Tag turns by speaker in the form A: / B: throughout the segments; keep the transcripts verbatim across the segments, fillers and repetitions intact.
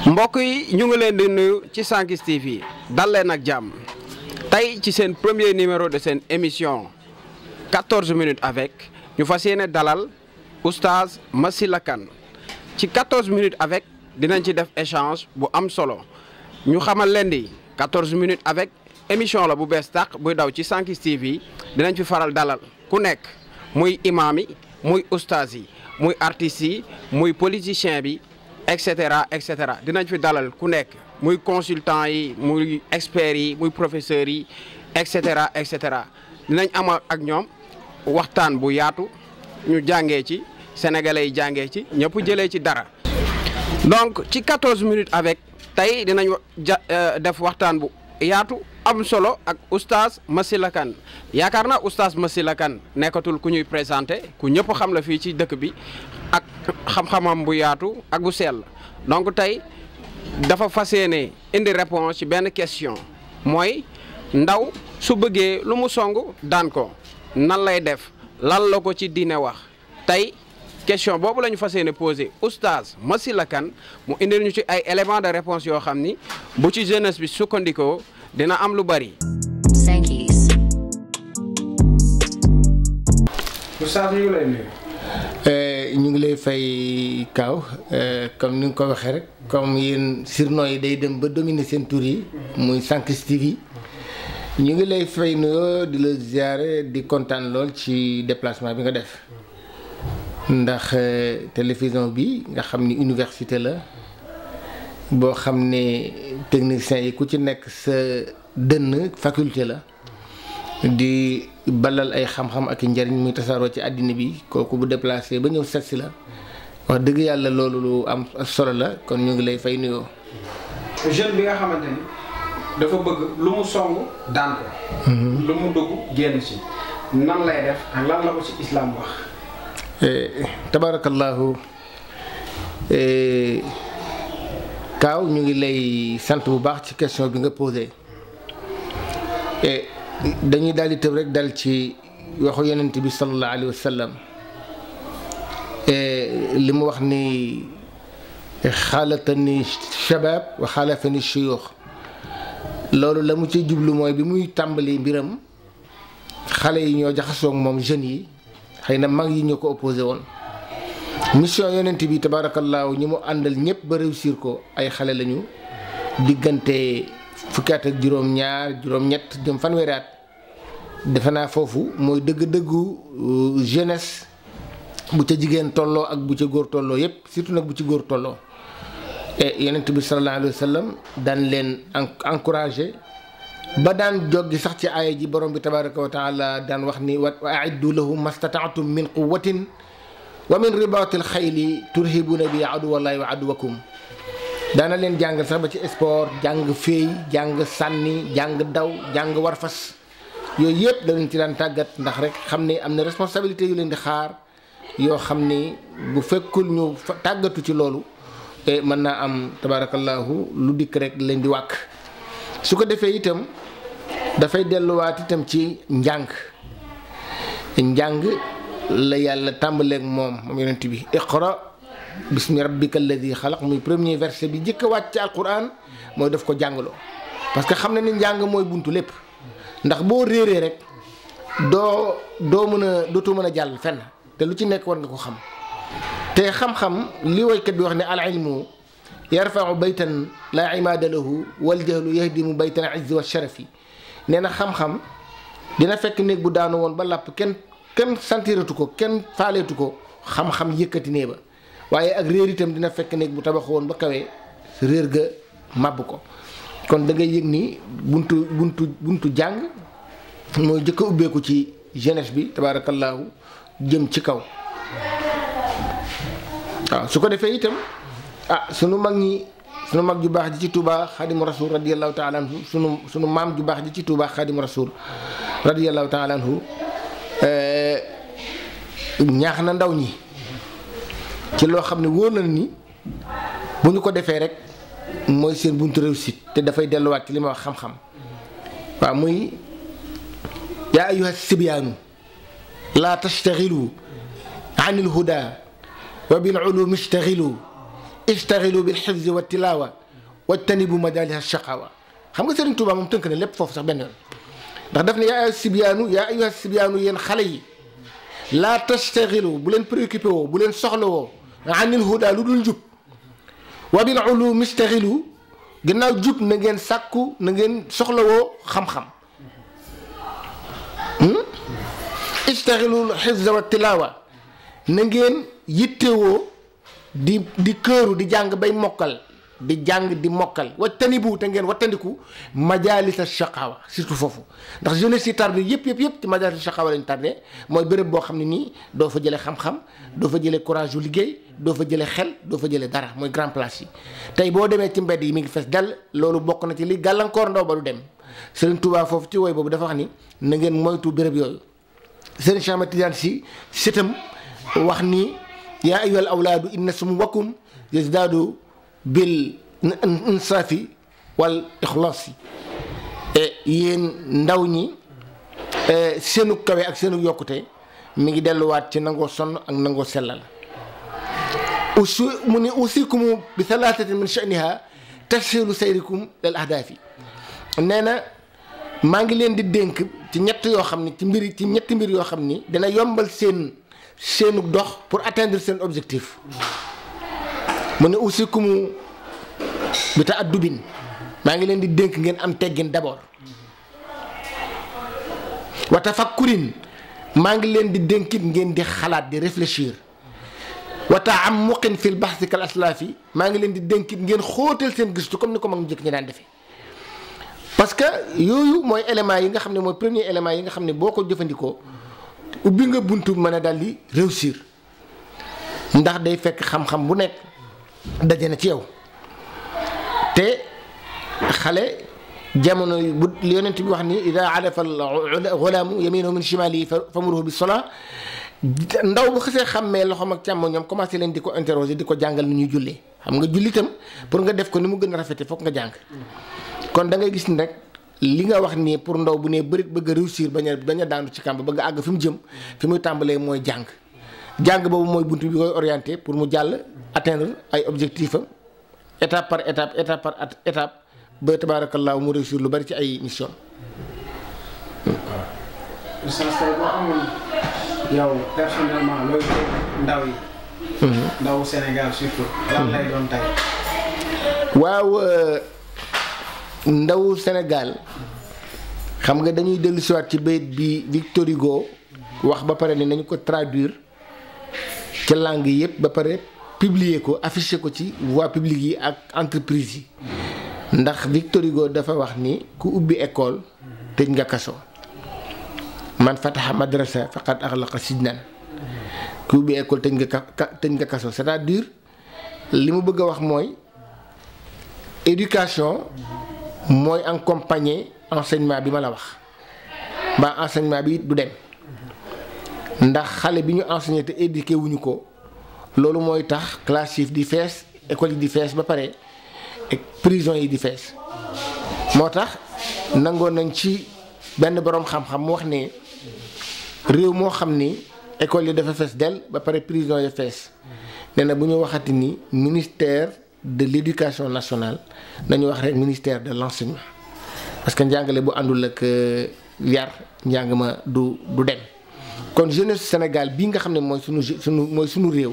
A: mbokk yi ñu ngi leen di nuyu ci Sankis T V dal leen ak jàmm tey ci seen premier numéro de seen émission quatorze minutes avec ñu fas yéene dalal oustaz Massila Kane ci quatorze minutes avec dinañ ci def échange bu am solo ñu xamal leen di quatorze minutes avec émission la bu bees tàq buy daw ci Sankis T V dinañ fi faral dalal ku nekk muy imam yi muy oustaz yi muy artistes yi muy politicien bi et cetera et cetera dinañ fi dalal ku nekk muy consultant yi muy experts yi muy professeurs yi et cetera et cetera dinañ am ak ñoom waxtaan bu yaatu ñu jàngee ci sénégalais yi jàngee ci ñëpp jëlee ci dara. donc ci quatorze minutes avec tey dinañ ja def waxtaan bu yaatu am solo ak oustaz Massila Kane yaakaar naa oustaz Massila Kane nekkatul ku ñuy présenté ku ñëpp xam la fii ci dëkk bi ak xam-xamam bu yaatu ak bu sell donc tey dafa fas yéene indi réponse ci benn question mooy ndaw su bëggee lu mu song daan ko nan lay def lan la ko ci diine wax tey question boobu la ñu fas yéene posé oustaz Massila Kane mu indil ñu ci ay éléments de réponse yoo xam ni bu ci jeunesse bi sukkandikoo dina am lu bari. Sankis. oustaz ñu ngi lay nuyu.
B: ñu ngi lay fay Kaaw comme ni nga ko waxee rek comme yéen surnom yi day dem ba dominer seen tur yi muy Sankis T V ñu ngi lay fay nuyoo di la ziare di kontaan lool ci déplacement bi nga def ndax télévision bi nga xam ni université la boo xam ne techniciens yi ku ci nekk sa dënn faculté la di balal ay xam-xam ak i njëriñ muy tasaaroo ci àddina bi kooku bu déplacé ba ñëw set si la wax dëgg yàlla loolu lu am solo la kon ñu ngi lay fay nuyoo.
A: jeune bi nga xamante ni dafa bëgg lu mu song daan ko. lu mu dugg génn ci nan lay def ak lan la ko ci islam wax.
B: tabarakallahu Kaaw ñu ngi lay sant bu baax ci question bi nga posé dañuy daal di tëb rek dal ci waxu yonent bi sallallahu alayhi wa sallam li mu wax ni xaalatani shabab wa xaalafani shuyuux loolu la mu ci jublu mooy bi muy tàmbali mbiram xale yi ñoo jaxasoo ak moom jeunes yi xëy na mag yi ñoo ko opposé woon mission yonent bi tabaarakallaahu ñi mu àndal ñëpp ba réussir ko ay xale lañu diggante fukki at ak juróom-ñaar juróom-ñett jëm fanweeri at defe naa foofu mooy dëgg-dëggu jeunesse bu ca jigéen tolloo ak bu ca góor tolloo yëpp surtout nag bu ci góor tolloo et yonent bi sallallahu alayhi wa sallam daan leen encouragé ba daan joggi sax ci aaya ji borom bi tabaaraka wa taala daan wax ni wa aiddu lahum mastataatum min quwwatin wa min ribaatil xayli turhibuuna bi aduwallaahi wa aduwakum daana leen jàngal sax ba ci sport jàng féey jàng sànni jàng daw jàng war fas yooyu yëpp da leen ci daan tàggat ndax rek xam ne am na responsabilité yu leen di xaar yoo xam ni bu fekkul ñu tàggatu ci loolu mën naa am tabaarakallaahu lu dikk rek leen di wàkk su ko defee itam dafay delluwaat itam ci njàng njàng la yàlla tàmbaleeg moom moom yonent bi iqra bismi rabbika alladi xalaq muy premier verset bi njëkk a wàcc ci alquran mooy daf ko jàngaloo parce que xam na ni njàng mooy buntu lépp ndax boo réeree rek doo doo mën a dootoo mën a jàll fenn te lu ci nekk war nga ko xam te xam-xam li woykat bi wax ne al ilmu yarfau baytan la imaada lahu wal jahlu yahdimu baytan izzi wa sharafi nee na xam-xam dina fekk néeg bu daanu woon ba làpp kenn kenn santiratu ko kenn faaleetu ko xam-xam yëkkati nee ba waaye ak réer itam dina fekk néeg bu tabax woon ba kawee réer ga màbb ko kon da ngay yëg ni buntu buntu buntu jàng mooy jëkk a ubbeeku ci jeunesse bi tabaarakallaahu jëm ci kaw waaw su ko defee itam ah sunu mag ñi sunu mag ju baax ji ci Touba xaadimu rasul radiyallahu taala anhu sunu sunu maam ju baax ji ci Touba xaadimu rasul radiyallahu taala anhu ñaax na ndaw ñi ci loo xam ne wóor na ni bu ñu ko defee rek mooy seen buntu réussite te dafay delluwaat ci li ma wax xam-xam waaw muy yaa ayyuha sibyaanu laa tastaxilu an il huda wa bil ulumi istaxilu istaxilu bil xifzi wa tilaawa wajtanibu majalisa shaqawa. xam nga Serigne Touba moom tënk na lépp foofu sax benn yoon ndax daf ne yaa ayyuha sibyaanu yaa ayyuha sibyaanu yéen xale yi laa tastaxilu bu leen préoccupé woo bu leen soxla woo anil huda lu dul njub wa bil ulum istaxilu ginnaaw jub na ngeen sàkku na ngeen soxla woo xam-xam. istaxilu xifza wa tilaawa na ngeen yittewoo di di këru di jàng bay mokkal di jàng di mokkal wattanibu te ngeen wattandiku majalisa shaqawa surtout foofu ndax jeunesse yi tardé yëpp yëpp yëpp ci majalisa shaqawa lañu tardé mooy béréb boo xam ne nii doo fa jëlee xam-xam doo fa jëlee courage yu liggéey doo fa jëlee xel doo fa jëlee dara mooy grand place yi. tey boo demee ci mbedd yi mi ngi fees dell loolu bokk na ci li gàllankoor ndaw ba du dem Serigne Touba foofu ci woy boobu dafa wax ni na ngeen moytu béréb yooyu. Serigne Cheikh Ahmed Tidiane Sy sëtam wax ni yaa ayyuhal awlaadu inna sumuwakum yazdaadu bil insaafi wal ixlaasi yéen ndaw ñi seenu kawe ak seenu yokkute mi ngi delluwaat ci nangoo sonn ak nangoo sellal. usi mu ne usikumu bi thalathatin min sha'niha tasilu sayrikum lil ahdaafi nee na maa ngi leen di dénk ci ñett yoo xam ni ci mbir ci ñetti mbir yoo xam ni dina yombal seen seenu dox pour atteindre seen objectif. mu ne usikumu bi ta'addubin maa ngi leen di dénk ngeen am teggin d'abord. wa tafakkurin maa ngi leen di dénkit ngeen di xalaat di réfléchir. wa ta'ammuqin fil bahthi kal aslaafi maa ngi leen di dénkit ngeen xóotal seen gëstu comme ni ko mag njëkk ñi daan defee. parce que yooyu mooy éléments yi nga xam ne mooy premier élément yi nga xam ne boo ko jëfandikoo ubbi nga buntu mën a dal di réussir ndax day fekk xam-xam bu nekk daje na ci yow te xale jamono bu yonent bi wax ni ida arafa al-ghulaamu yamiinahu min shimaalihi famuruhu bis-salaa ndaw bu xasee xàmmee loxoom ak càmmoñam commencé leen di ko interroger di ko jàngal ni ñuy jullee xam nga julli itam pour nga def ko ni mu gën a rafete foog nga jàng. kon da ngay gis ni rek li nga wax nii pour ndaw bu ne bëri bëgg a réussir bañ a bañ a daanu ci kàmb bëgg a àgg fi mu jëm fi muy tàmbalee mooy jàng jàng boobu mooy buntu bi koy orienté pour mu jàll atteindre ay objectifs am étape par étape étape par étape ba tabaarakallaahu mu réussir lu bari ci ay mission.
A: Oustaz tey boo amoon yow personnellement looy ndaw yi. ndawu Sénégal surtout. lan lay doon tey.
B: waaw. ndaw Sénégal xam nga dañuy dellu siwaat ci bayit bi Victor Hugo wax ba pare ni nañu ko traduire ci langue yëpp ba pare publier ko afficher ko ci voie publique yi ak entreprise yi ndax Victor Hugo dafa wax ni ku ubbi école tëj nga kaso man fataha madrasa faqad aghlaqa sijnan ku ubbi école tëj nga ka tëj nga kaso c'est-à-dire li mu bëgg a wax mooy éducation mooy accompagner enseignement bi ma la wax mbaa enseignement bi du dem ndax xale bi ñu enseigné te éduqué wuñu ko loolu mooy tax classe yi di fees école yi di fees ba pare ak prison yi di fees moo tax nangoon nañ ci benn boroom xam-xam mu wax ne réew moo xam ni école yi dafa fees del ba pare prison yi fees nee na bu ñu waxati ni ministère de l'éducation nationale nañu wax rek ministère de l'enseignement parce que njàngale bu àndul ak yar njàng ma du du dem kon jeunesse Sénégal bii nga xam ne mooy sunu sunu mooy sunu réew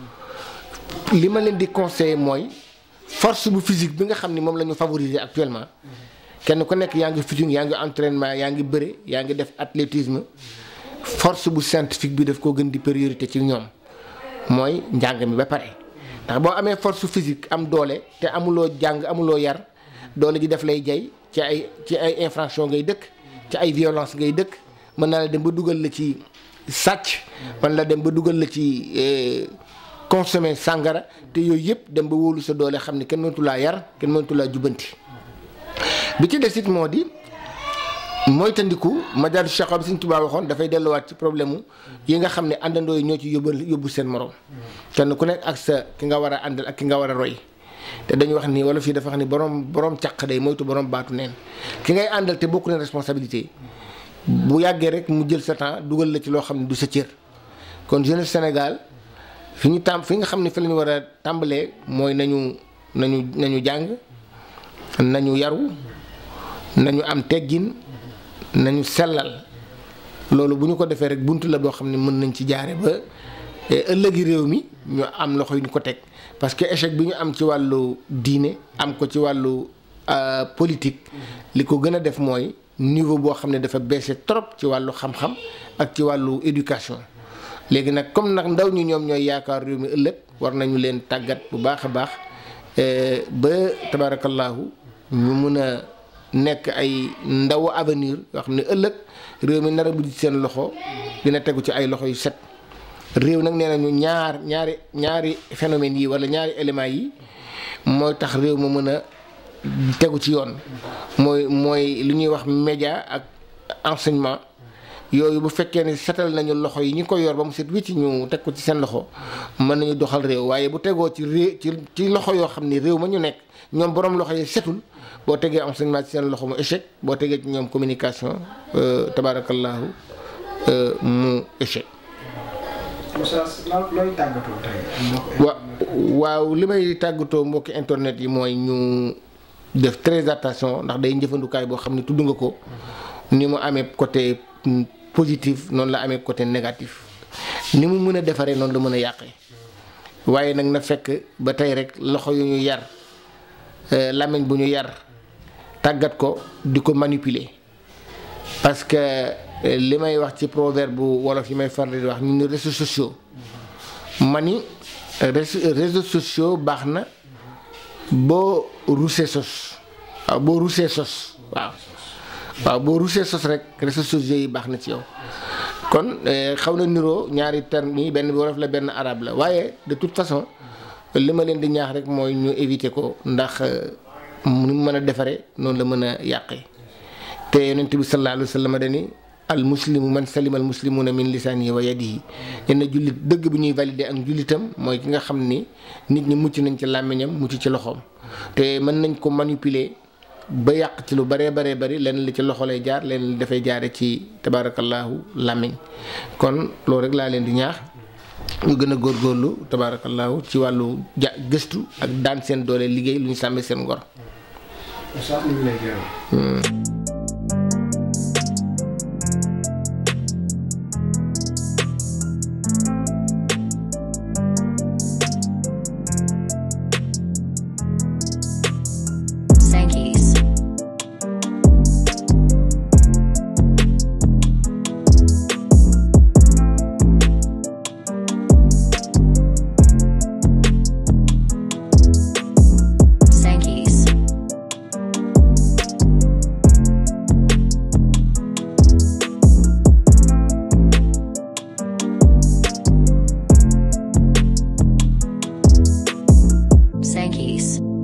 B: li ma leen di conseiller mooy force bu physique bi nga xam ni moom la ñu favoriser actuellement kenn ku nekk yaa ngi footing yaa ngi entraînement yaa ngi bëre yaa ngi def athlétisme force bu scientifique bi daf koo gën di priorité ci ñoom mooy njàng mi ba pare ndax boo amee force physique am doole te amuloo jàng amuloo yar doole ji daf lay jay ci ay ci ay infraction ngay dëkk ci ay violence ngay dëkk mën na la dem ba dugal la ci sàcc mën la dem ba dugal la ci consommer sàngara te yooyu yëpp dem ba wóolu sa doole xam ni kenn mënatu laa yar kenn mënatu laa jubanti bi ci des it moo di mooy tandiku majaadu shaqawa bi Sëñ Tuubaa waxoon dafay delluwaat ci problème mu yi nga xam ne àndandoo yi ñoo ci yóbbu yóbbu seen morom kenn ku nekk ak sa ki nga war a àndal ak ki nga war a roy te dañu wax ni wala fii dafa wax ni borom borom caq day moytu borom baatu neen ki ngay àndal te bokku leen responsabilité bu yàggee rek mu jël sa temps dugal la ci loo xam ne du sa cër kon jeunesse Sénégal fi ñu tàm fi nga xam ne fi la ñu war a tàmbalee mooy nañu nañu nañu jàng nañu yaru nañu am teggin nañu sellal loolu bu ñu ko defee rek buntu la boo xam ne mën nañ ci jaare ba ëllëgi réew mi ñu am loxo yu ñu ko teg parce que échec bi ñu am ci wàllu diine am ko ci wàllu politique li ko gën a def mooy niveau boo xam ne dafa baissé trop ci wàllu xam-xam ak ci wàllu éducation léegi nag comme nag ndaw ñi ñoom ñooy yaakaar réew mi ëllëg war nañu leen tàggat bu baax a baax ba tabaarakallaahu ñu mun a nekk ay ndaw avenir yoo xam ne ëllëg réew mi nar a bujj seen loxo dina tegu ci ay loxo yu set réew nag nee nañu ñaar ñaari ñaari phénomènes yi wala ñaari éléments yi mooy tax réew ma mën a tegu ci yoon mooy mooy li ñuy wax média ak enseignement yooyu bu fekkee ne setal nañu loxo yi ñu ko yor ba mu set wicc ñu teg ko ci seen loxo mën nañu doxal réew waaye bu tegoo ci réew ci ci loxo yoo xam ni réew ma ñu nekk ñoom borom loxo yi setul boo tegee enseignement ci seen loxo mu échec boo tegee ci ñoom communication tabaarakallaahu mu échec.
A: looy tàggatoo tey.
B: wa waaw li may tàggatoo mbokki internet yi mooy ñu def très attention ndax day njëfandukaay boo xam ne tudd nga ko ni mu amee côté positif noonu la amee côté négatif ni mu mën a defaree noonu la mën a yàqee waaye nag na fekk ba tey rek loxo yu ñu yar làmmiñ bu ñu yar tàggat ko di ko manipuler parce que li may wax ci proverbe bu wolof yi may faral di wax ñu ne réseaux sociaux mani réseaux sociaux baax na boo rusee sos waaw boo rusee sos waaw waaw boo rusee sos rek réseaux sociaux yi baax na ci yow kon xaw na niroo ñaari termes yi benn bi wolof la benn arabe la waaye de toute façon li ma leen di ñaax rek mooy ñu éviter ko ndax nu mu mën a defaree noonu la mën a yàqee te yonent bi sallallahu alayhi wa sallam dani al muslimu man salima al muslimuna min lisaanihi wa yadihi yenn jullit dëgg bu ñuy valider ak jullitam mooy ki nga xam ni nit ñi mucc nañ ci làmmiñam mucc ci loxoom te mën nañ ko manipuler ba yàq ci lu baree baree bari lenn li ci loxo lay jaar lenn li dafay jaare ci tabaarakallaahu làmmiñ kon loolu rek laa leen di ñaax ñu gën a góorgóorlu tabaarakallaahu ci wàllu ja gëstu ak daan seen doole liggéey lu ñu sàmmee seen ngor.
C: Sankeys.